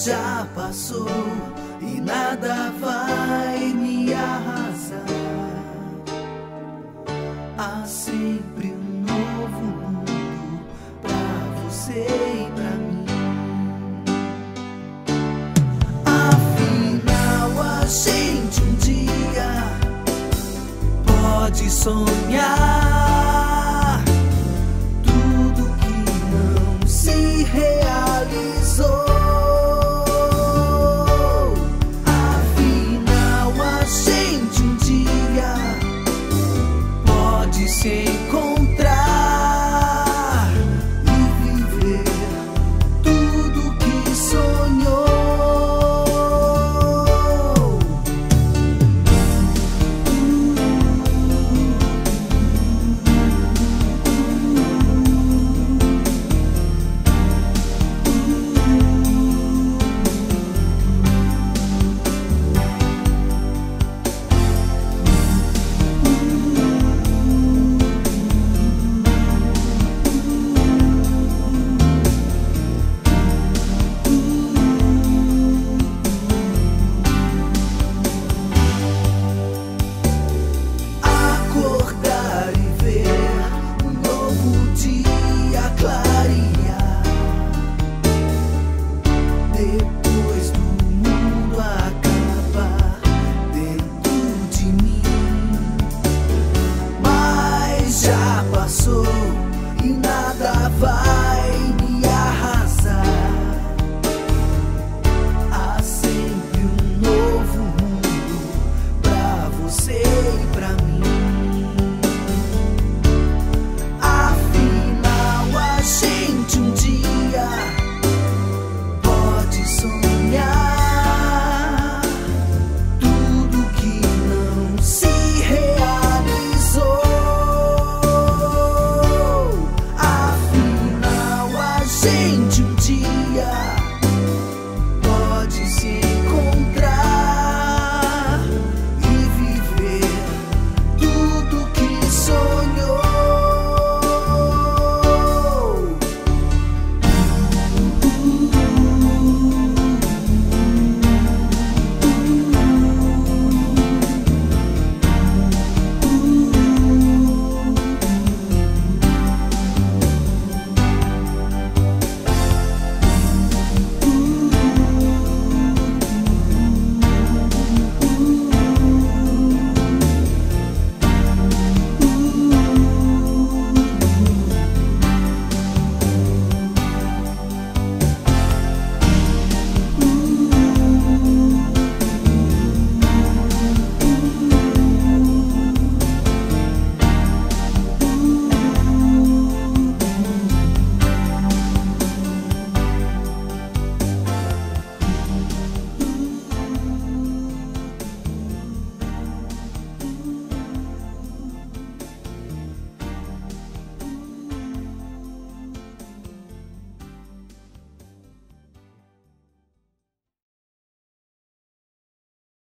já passou e nada vai me arrasar. Há sempre um novo mundo pra você e pra mim. Afinal, a gente um dia pode sonhar tudo que não se realizou. Afinal, a gente um dia pode se encontrar e viver tudo que sonhou. Depois do mundo acabar dentro de mim, mas já passou e nada vai me arrasar. Há sempre um novo mundo pra você e pra mim. Afinal, a gente um dia sonhar tudo que não se realizou. Afinal, a gente um dia